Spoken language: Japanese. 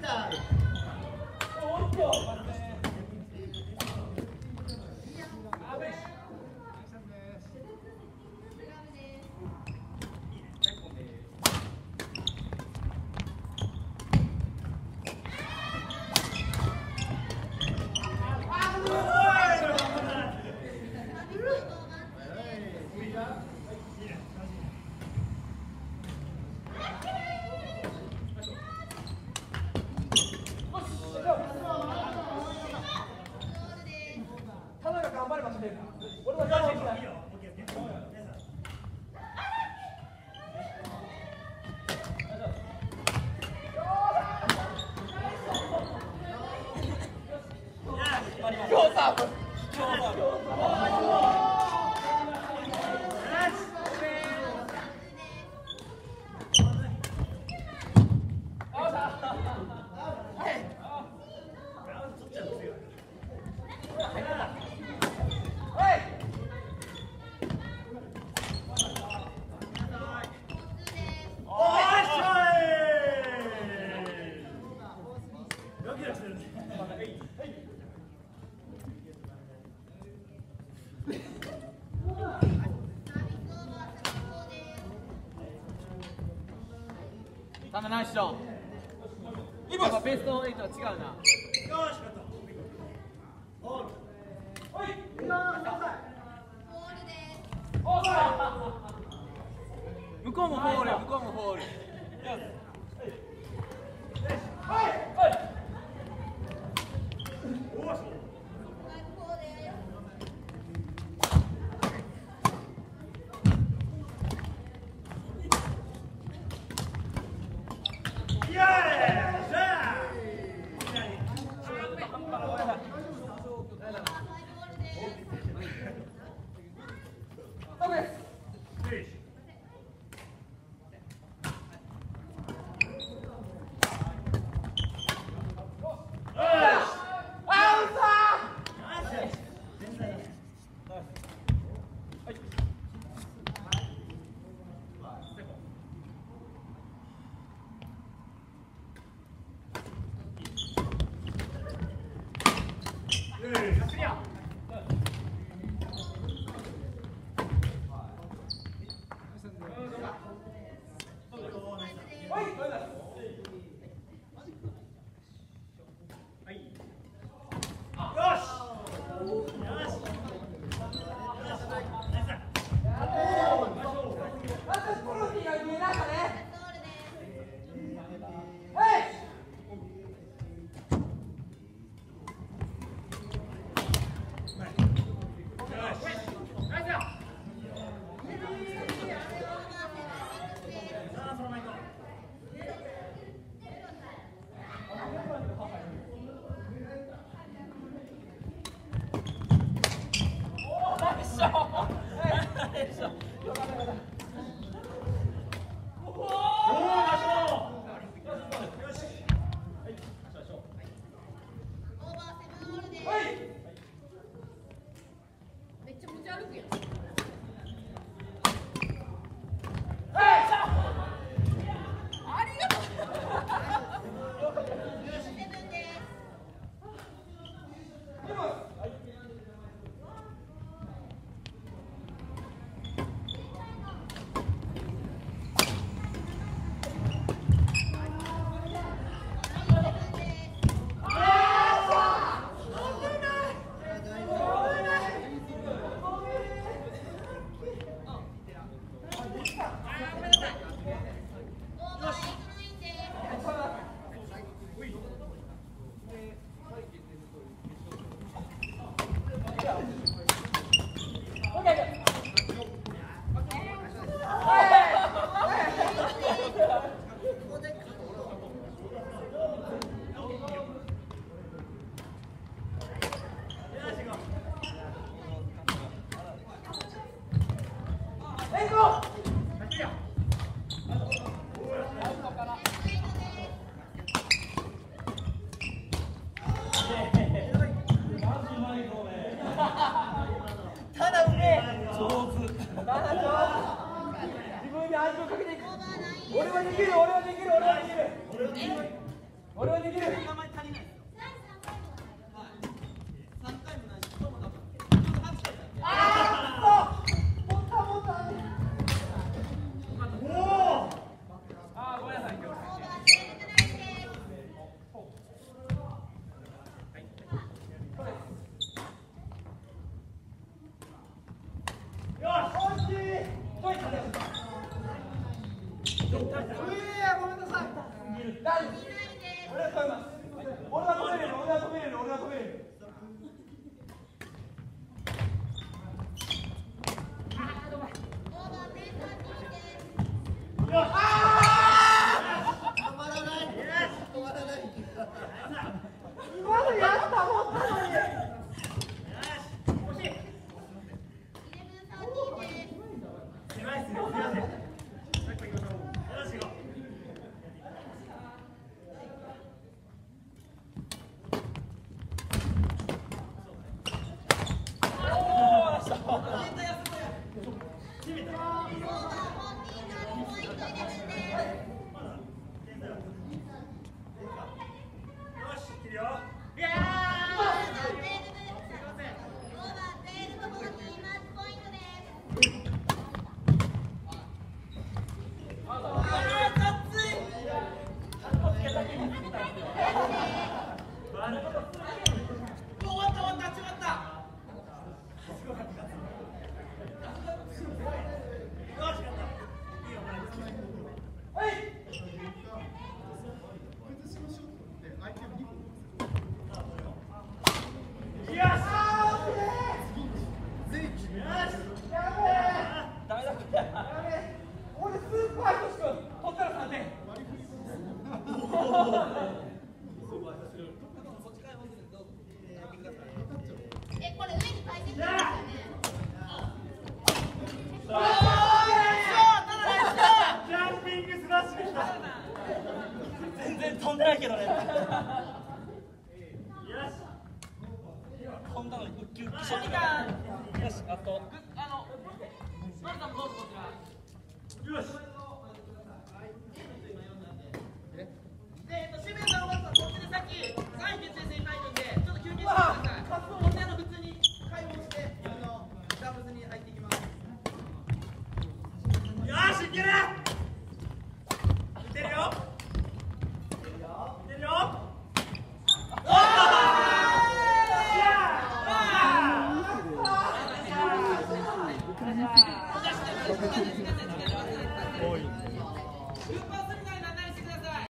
ナイスション。今はベスト8は違うな。よし、向こうもフォール、向こうもフォール。 俺はできる、俺はできる、俺はできる。 俺はできる。 名前足りないですよ。はい。3回もないし、今日も多分8回だって。 ああ、もった。おお。ああ、ごめんなさい。 全然飛んでないけどね。飛んだのウッキウッキショット。よし、あと。マルさんもどうぞこちら。よし。で、渋谷さん、おばさん、こっちでさっき3位決定戦に入るんで、ちょっと休憩してください。こっち普通に解放して、ダブルスに入っていきます。よし、いける。いけるよ。多い。